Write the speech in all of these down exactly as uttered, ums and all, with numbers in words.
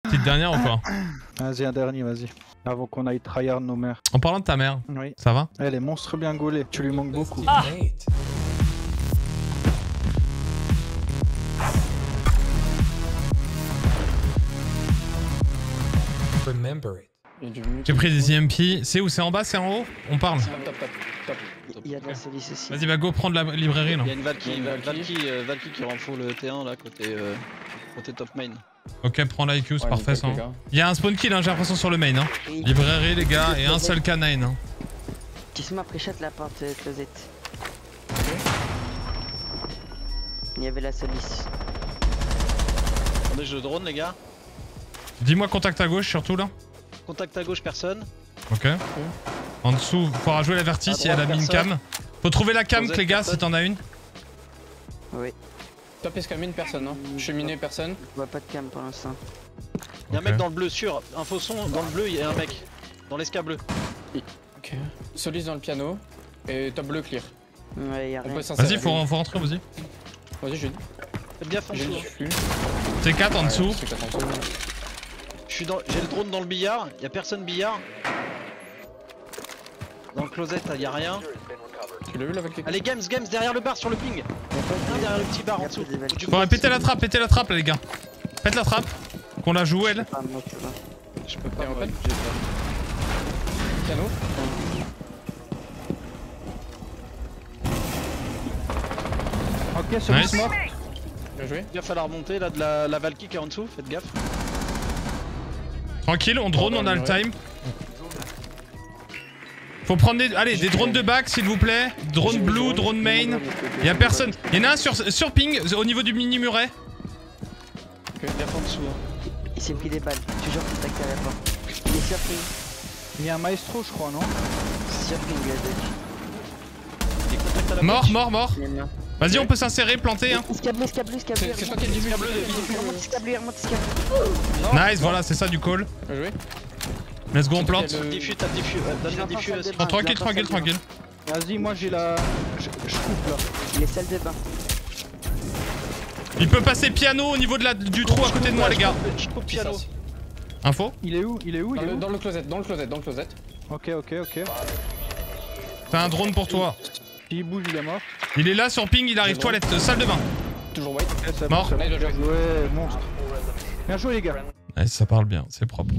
Petite dernière ou pas? Vas-y, un dernier, vas-y. Avant qu'on aille tryhard nos mères. En parlant de ta mère, Oui. ça va? Elle est monstre bien gaulée, tu lui manques beaucoup. Ah. J'ai pris des I M P. C'est où? C'est en bas? C'est en haut? On parle. Top, top, top, top. Il y a de la soluce aussi. Vas-y, va go prendre la librairie là. Il y a une Valkyrie, Il y a une Valkyrie, euh, Valkyrie qui renfort le T un là, côté, euh, côté top main. Ok, prends l'I Q, c'est Ouais, parfait ça. nickel, les gars. Il y a un spawn kill, hein, j'ai l'impression sur le main. Hein. Oui. Librairie, les gars, et un seul canine. Hein. Tu après shot la porte euh, closette. Il y avait la soluce. Attendez, je drone les gars. Dis-moi contact à gauche surtout là. Contact à gauche, personne. Ok. En dessous, faudra jouer la vertice À si elle a droite, mis une personne. cam. Faut trouver la cam, Closette, les gars, si personne. t'en as une. Oui. Top escamine, personne. Hein. Cheminée, personne. Je vois pas de cam pour l'instant. Il y a un Ok. mec dans le bleu, sûr. Un faux son, dans le bleu, il y a un mec. Dans l'esca bleu. Ok. Solis dans le piano. Et top bleu clear. Ouais, y a On rien. peut s'insérer. Vas-y, faut, faut rentrer, vas-y. Vas-y, j'ai Faites gaffe en j'ai dessous. du hein. flux. T quatre en dessous. C'est quatre en dessous. Je suis dans, j'ai le drone dans le billard. Il y a personne billard. Dans le closet, il y a rien. Tu l'as vu la Valkyrie? Allez, Games, Games, derrière le bar, sur le ping. Y a pas Un de- derrière le petit bar y en a dessous. pas de Valkyrie. Faut péter la trappe, péter la trappe là, les gars. Faites la trappe. Qu'on la joue, elle. Ah, moi, tu vois. Je peux pas. T'es en moi, open j'ai pas. Piano. Ok, celui Nice. mort. Bien joué. Il va falloir remonter là de la, la Valkyrie qui est en dessous. Faites gaffe. Tranquille, on drone, on a le time. Faut prendre des, allez, des drones de back s'il vous plaît. Drone blue, drone main. Y'a personne. Y'en a un sur, sur ping au niveau du mini muret. Faites gaffe en dessous. Hein. Il s'est pris des balles. Toujours contacté à la porte. Il est surpris. Il y a un maestro, je crois, non? Surpris, le deck. Il est contact à la Mort, porte. mort, mort. Il est bien. Vas-y, on peut s'insérer, planter. Hein. Escablé, escablé, escablé. C'est c'est toi qui as le début. Remonte escablé, remonte escablé. Nice, voilà, c'est ça du call. Bien joué. Let's go, on plante. Le- Diffus, t'as le diffus. euh, Donne le diffus aussi. Oh, tranquille, tranquille, tranquille. Vas-y, moi j'ai la. Je, je coupe là. Il est salle de bain. Il peut passer piano au niveau de la, du trou à côté de moi, les gars. Je coupe piano. Info. Il est où? Il est où? Il Dans est le, où? dans le closet, dans le closet, dans le closet. Ok, ok, ok. T'as un drone pour toi. S'il bouge, il est mort. Il est là sur ping, il arrive toilette, euh, salle de bain. Toujours white. Ok, c'est Mort. bon, c'est bon. Nice, bien joué. Ouais, monstre. Bien joué, les gars. Ouais, ça parle bien, c'est propre.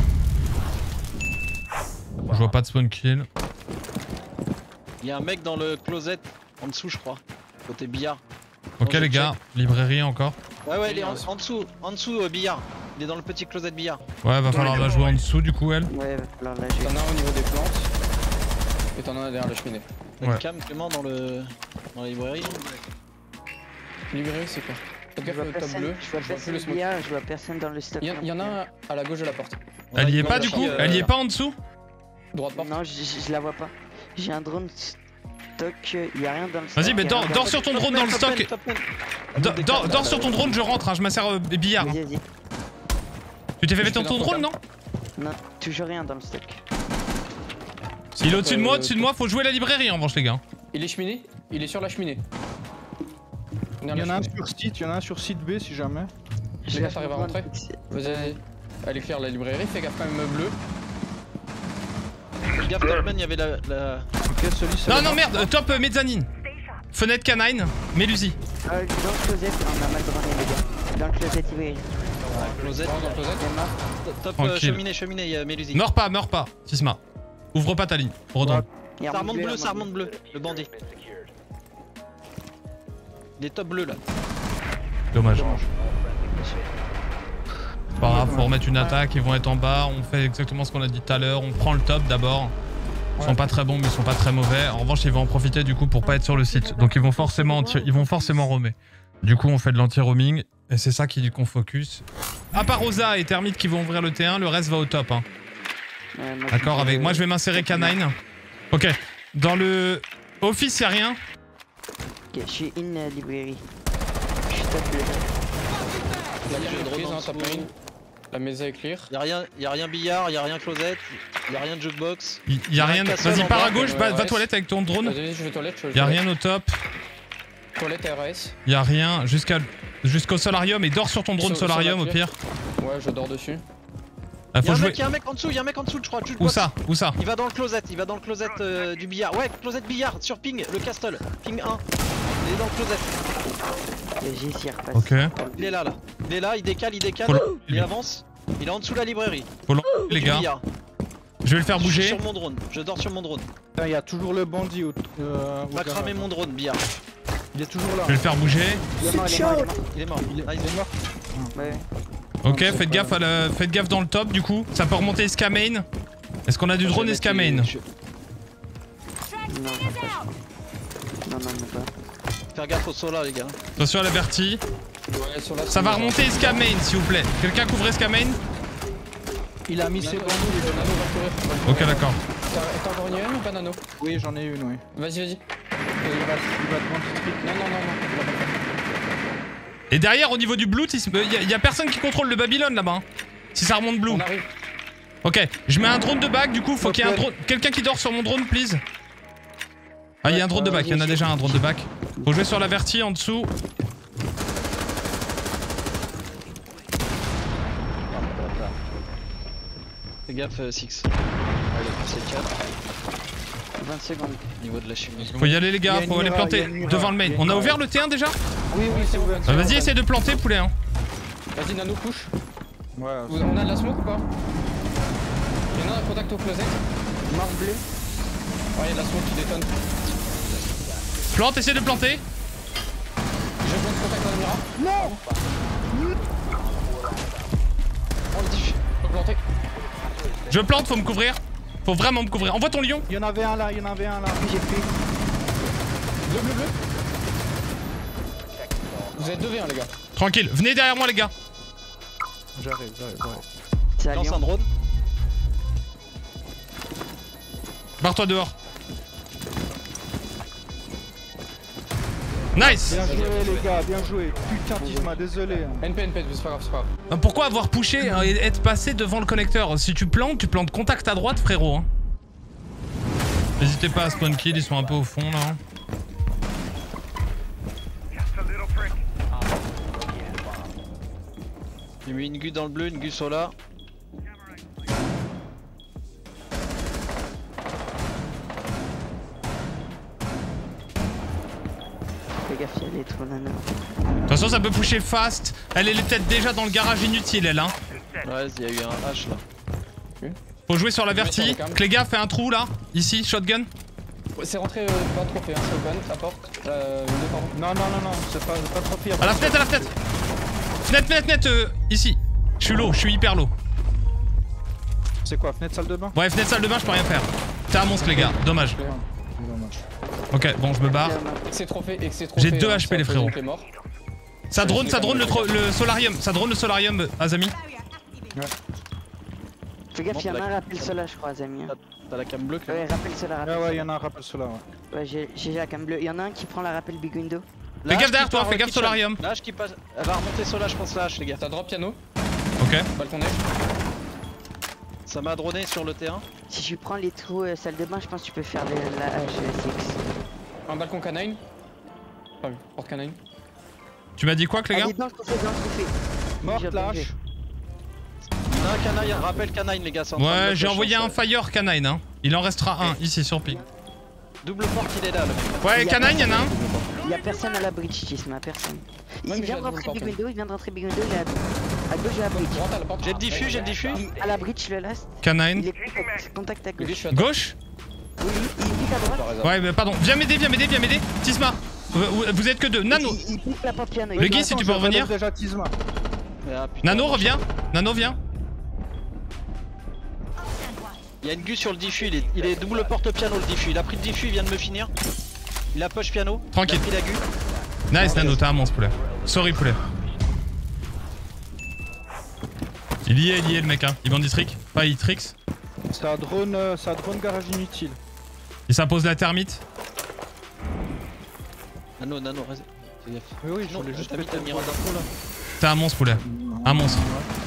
Je vois pas de spawn kill. Il y a un mec dans le closet en dessous, je crois. Côté billard. Ok, les gars, librairie encore. Ouais, ouais, il est en, en dessous, en dessous, euh, billard. Il est dans le petit closet billard. Ouais, va falloir la jouer en dessous du coup, elle. Ouais, va falloir la jouer. T'en as un au niveau des plantes. Et t'en as un derrière la cheminée. T'as une Ouais. cam Clément dans le dans la librairie. Librairie, c'est quoi? Faites Je gaffe vois au top personne, bleu. je vois Je vois plus personne le smoke. billard, je vois personne dans le stock. Il y, en- il y en a un à la gauche de la porte. On a Elle y est une pas du Valkyrie, coup. euh, Elle y est pas en dessous. Droite porte. Non, je, je, je la vois pas. J'ai un drone stock, il y a rien dans le stock. Vas-y, mais y a dors, rien dors dans sur ton drone dans le Top man, stock. top man. Dors, dors- dors sur ton drone, je rentre, hein, je m'insère euh, billard. le- hein. Vas-y, vas-y. Tu t'es fait Je mettre fais ton dans ton drone, non? Non, toujours rien dans le stock. S'il est au-dessus de moi, Euh, au-dessus de moi, faut jouer la librairie en revanche, les gars. Il est cheminée. Il est sur la cheminée. Il y en a un sur site, il y en a un sur site B si jamais. Les gars, t'arrives à rentrer? Vas-y, allez faire la librairie. Fais gaffe quand même bleu. Fais gaffe, top man, il y avait la. la... Ok, celui c'est. Non, le non, mort. merde, euh, top euh, mezzanine. Fenêtre canine, Mélusie. Ah, dans le closet, on a mal droné les gars. Dans le closet, il est Closet. Dans le closet. mort. Top euh, Tranquille. cheminée, cheminée, il y a Mélusie. Meurs pas, meurs pas, Sisma. Ouvre pas ta ligne, redonne. Il y a Ça un remonte bleu, bleu, un ça remonte bleu. Le bandit. Il est top bleu là. Dommage. C'est pas grave, faut remettre une attaque, ils vont être en bas, on fait exactement ce qu'on a dit tout à l'heure, on prend le top d'abord. Ils sont pas très bons mais ils sont pas très mauvais. En revanche ils vont en profiter du coup pour pas être sur le site. Donc ils vont forcément anti- ils vont forcément roamer. Du coup on fait de l'anti-roaming et c'est ça qui dit qu'on focus. À part Rosa et Termite qui vont ouvrir le T un, le reste va au top. Hein. Ouais, moi, D'accord je- avec. Moi je vais m'insérer canine. Ok. Dans le office y'a rien. Ok, je suis in euh, librairie. Je suis top bleu. La Vas-y, je ligne est drone prise, en hein, top dessous. main. La maison est clear. Y'a rien, y a rien billard, y a rien closet, y a rien de jukebox. Il y a rien. Castle Vas-y en pars bas, à gauche, ouais, va, va ouais. toilette avec ton drone. Vas-y, je vais aux toilettes. Je vais aux Y'a toilettes. rien au top. Toilette R S. Y'a rien jusqu'à jusqu'au solarium et dors sur ton drone Sur- solarium sur au la pire. Ouais, Ouais, je dors dessus. Ah, Y'a faut un jouer. mec, y'a un mec en dessous, y'a un mec en dessous, je crois. Tu le Où vois. ça? Où ça? Il va dans le closet, il va dans le closet euh, du billard. Ouais, closet billard, sur ping, le castle. Ping un. Il est dans le closet. J'ai s'y repasse. Ok. Il est là, là. Il est là, il décale, il décale. Faut le- Il avance. Il est en dessous de la librairie. Faut l'en- les Du gars. billard. Je vais le faire Je suis bouger. sur mon drone, je dors sur mon drone. Putain, il y a toujours le bandit au. Euh, On va au garage. cramer mon drone, billard. Il est toujours là. Je vais le faire bouger. Il est mort, il est mort, il est mort. Il est mort. Il est, Nice. il est mort. Ouais. Ok, Non, c'est faites pas- gaffe, à la... faites gaffe dans le top du coup. Ça peut remonter Esca main. Est-ce qu'on a du Je vais drone mettre Esca les- main? je- Non, non, non, non, pas. Faire gaffe au sola, les gars. Attention à la vertie. Ouais, sur la Ça va remonter Esca main s'il vous plaît. Quelqu'un couvre Esca main? Il a mis ses Nano, bandits. Nano va courir. Ok, d'accord. T'as t'as encore une U M ou pas, Nano? Oui, j'en ai une, oui. Vas-y, vas-y. Il va, il va te prendre tout de suite. Non, non, non, non. il va pas faire. Et derrière, au niveau du blue, il y, a- y a personne qui contrôle le Babylone là-bas. hein. Si ça remonte blue. On arrive. Ok, je mets un drone de back du coup. Faut Ok. qu'il y ait un drone. Quelqu'un qui dort sur mon drone, please. Ah, il y a un drone de back. Il y en a déjà un drone de back. Faut jouer sur la vertie en dessous. Fais gaffe, euh, Six. Ouais, il a passé quatre. vingt secondes. Niveau de la chimie. Faut y aller les Il y gars, a une faut aller mira, planter il y a une mira, devant le main. il y a une On a mira. ouvert le T un déjà? Oui, oui, c'est ouvert. Bah, Vas-y, essaye de planter poulet hein. Vas-y, Nano, push. Ouais, Vous- On a de la smoke ou pas? Il y en a un contact au closet. Mort bleu. Ouais, il y a de la smoke qui détonne. Plante, essaye de planter. Je plante contact dans le mira. non. On le diff. Faut planter. Je plante, faut me couvrir. Faut vraiment me couvrir. Envoie ton lion. Il y en avait un là, il y en avait un là. J'ai plus. Bleu, bleu, bleu. Vous êtes deux v un, les gars. Tranquille, venez derrière moi les gars. J'arrive, j'arrive, j'arrive. C'est à Lance un Lyon. drone. Barre-toi dehors. Nice. Bien joué les gars, bien joué. Putain, Tisma, désolé. hein. N P, N P, c'est pas grave, c'est pas grave. Pourquoi avoir poussé hein, et être passé devant le connecteur? Si tu plantes, tu plantes contact à droite frérot hein. N'hésitez pas à spawn kill, ils sont un peu au fond là. hein. J'ai mis une gu dans le bleu, une gu sola. Fais gaffe, il y a des trous nano. De toute façon ça peut pusher fast. Elle est peut-être déjà dans le garage inutile elle hein. Ouais, il y a eu un H là. Faut jouer sur la vertie. Cléga fait un trou là. Ici, shotgun. C'est rentré, euh, pas trop fait, hein, shotgun, la porte. Euh, une deux, pardon. Non, non, non, non, c'est pas, c'est pas trop pire. À la fenêtre, à la fenêtre. Fenêtre, fenêtre, fenêtre, euh, ici. Je suis low, je suis hyper low. C'est quoi, fenêtre salle de bain? Ouais, fenêtre salle de bain, je peux rien faire. T'es un monstre les gars, dommage. Dommage. Ok, bon, je me barre. C'est trop fait et que c'est trop fait. J'ai deux hein, H P ça les fait frérots. donc les morts. Ça drone, ça drone le, tro- le solarium. Ça drone le solarium, euh, Azami. Fais gaffe, il y en a un rappel cela, je crois, Azami. hein. T'as la cam bleue que Ouais, rappel cela, rappel Ah ouais, il y cela. en a un rappel cela, ouais. Ouais, j'ai j'ai la cam bleue. Il y en a un qui prend la rappel big window. Fais gaffe derrière toi, fais gaffe solarium. Lâche qui passe. Elle va remonter sola, je pense, la H, les gars. T'as drop piano, Ok. balcon neige. Ça m'a droné sur le terrain. Si tu prends les trous euh, salle de bain, je pense que tu peux faire de la H six. Un balcon canine. Pas vu, porte canine. Tu m'as dit quoi, Cléga? Allez, dans le trophée, dans le trophée. Morte, Bien lâche. joué. Il y en a un canine, rappel canine, les gars. c'est en train de Ouais, me j'ai flash, envoyé hein, un ça. fire canine hein. Il en restera un ici sur Pi. Double porte, il est là, le mec. Ouais, Il y a canine, y'en a un. Il y a personne à la bridge, Tisma, personne. Il Ouais, mais vient j'ai de la rentrer double big porte, window, il vient de rentrer big window, il est à, à gauche de la bridge. Droite à la porte. J'ai le diffus, j'ai le diffus. À la bridge, le last. Il Canine. est contact, contact à Le gauche. je suis à droite. Gauche. Oui, oui, il pique à droite. T'as raison. Ouais, mais pardon. Viens m'aider, viens m'aider, viens m'aider. Tisma. Vous, vous- vous êtes que deux. Nano. Il, il pique la porte piano. Le il- Guy, si tu Attends, peux je revenir. relève déjà Tisma. Ah, putain. Nano, reviens. Nano, viens. Il y a une gu sur le diffus, il est, il est double porte piano le diffus. Il a pris le diffus, il vient de me finir. Il a push piano. Tranquille. Il a pris la gu. Nice, Nano, t'es un monstre, poulet. Sorry, poulet. Il y est, il y est, le mec, hein. Il bandit trick. Pas il tricks. C'est un drone, euh, c'est un drone garage inutile. Il s'impose la termite. Nano, nano, reste. Fais gaffe. Oui, oui, je Non, voulais juste t'as mis péter ta le mira drone. d'info là. T'es un monstre, poulet. Un monstre.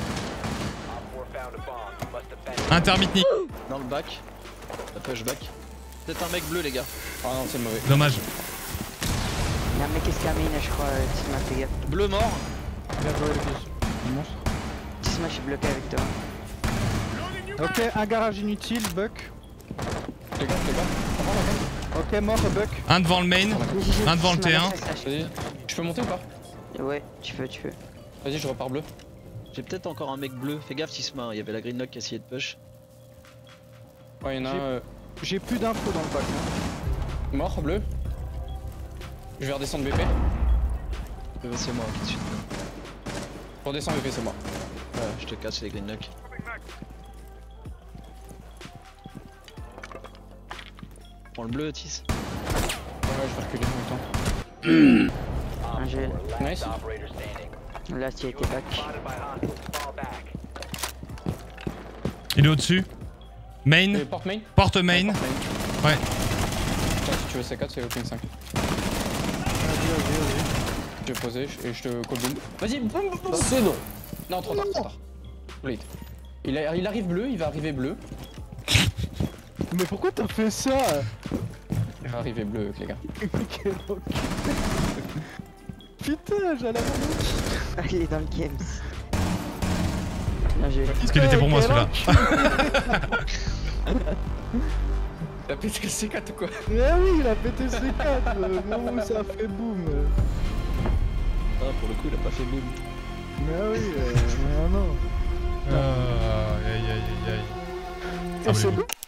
Intermite ni. Dans le back. La push back. Peut-être un mec bleu, les gars. Ah non, c'est mauvais. Dommage. Il y a un mec escamine, je crois, euh, Tisma, fais gaffe. Bleu mort. Bien joué les gars. Monstre. Tisma, Smash est bloqué avec toi. Ok, un garage inutile, Buck. Les gars, les gars. Ok, mort, Buck. Un devant le main, un devant le T un. Vas-y. Je peux monter ou pas? Ouais, tu peux, tu peux. Vas-y, je repars bleu. J'ai peut-être encore un mec bleu, fais gaffe Tisma, il y avait la Greenlock qui a essayé de push. Ouais, y'en a un. euh, J'ai plus d'infos dans le pack. Hein. Mort, bleu. Je vais redescendre B P. Euh, C'est moi qui te suis. Pour descendre B P, c'est moi. Ouais, je te casse les Greenlock. Prends le bleu, Tis. Ouais, je vais reculer en même temps. Un jeu. Nice. Là, tu étais back. Il est au-dessus. Main, Et porte main. porte main. Ouais. porte Ouais. Tiens, si tu veux C quatre, c'est le ping cinq. Vas-y, vas-y, vas-y. Je vais poser et je te call boom. Vas-y, boum, boum, boum. C'est non. Non, trop tard, trop tard. Late. Il, a- il arrive bleu, il va arriver bleu. Mais pourquoi t'as fait ça? Il va arriver bleu, les gars. Quel enculé. Putain, j'allais avoir Il est dans le game. Bien joué. Parce qu'il était pour moi celui-là. T'as pété le C quatre ou quoi? Mais oui, il a pété C quatre. euh, Non, ça a fait boum. Ah, pour le coup, il a pas fait boom. Mais oui, euh, mais non. Euh, aïe aïe aïe aïe. Et c'est bon.